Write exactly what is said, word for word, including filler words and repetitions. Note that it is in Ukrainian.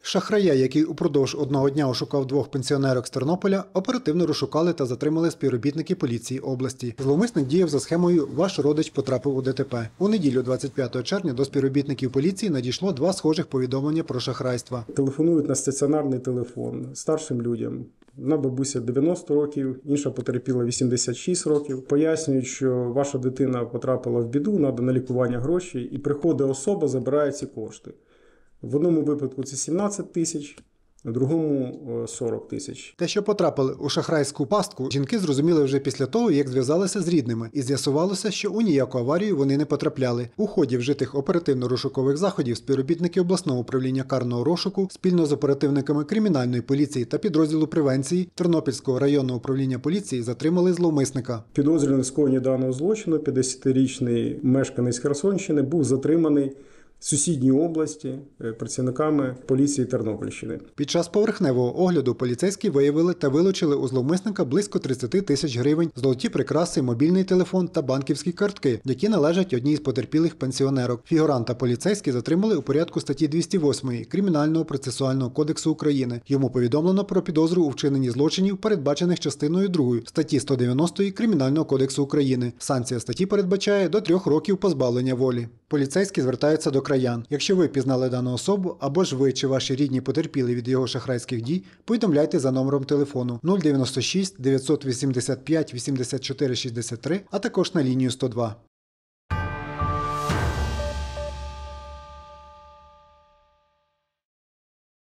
Шахрая, який упродовж одного дня ошукав двох пенсіонерок з Тернополя, оперативно розшукали та затримали співробітники поліції області. Зловмисник діяв за схемою «Ваш родич потрапив у ДТП». У неділю двадцять п'ятого червня до співробітників поліції надійшло два схожих повідомлення про шахрайство. Телефонують на стаціонарний телефон старшим людям. Одна бабуся дев'яносто років, інша потерпіла вісімдесят шість років. Пояснюють, що ваша дитина потрапила в біду, треба на лікування гроші, і приходить особа, забирає ці кошти. В одному випадку це сімнадцять тисяч, в другому сорок тисяч. Те, що потрапили у шахрайську пастку, жінки зрозуміли вже після того, як зв'язалися з рідними. І з'ясувалося, що у ніяку аварію вони не потрапляли. У ході вжитих оперативно-розшукових заходів співробітники обласного управління карного розшуку спільно з оперативниками кримінальної поліції та підрозділу превенції Тернопільського районного управління поліції затримали зловмисника. Підозрюваний в скоєнні даного злочину, п'ятдесятирічний мешканець Херсонщини, був затриманий в сусідній області працівниками поліції Тернопільщини. Під час поверхневого огляду поліцейські виявили та вилучили у зловмисника близько тридцять тисяч гривень, золоті прикраси, мобільний телефон та банківські картки, які належать одній з потерпілих пенсіонерок. Фігуранта поліцейські затримали у порядку статті двісті восьмої Кримінального процесуального кодексу України. Йому повідомлено про підозру у вчиненні злочинів, передбачених частиною другою статті сто дев'яностої Кримінального кодексу України. Санкція статті передбачає до трьох років позбавлення волі. Поліцейські звертаються до краян. Якщо ви пізнали дану особу, або ж ви чи ваші рідні потерпіли від його шахрайських дій, повідомляйте за номером телефону нуль дев'яносто шість дев'ятсот вісімдесят п'ять вісімдесят чотири шістдесят три, а також на лінію сто два.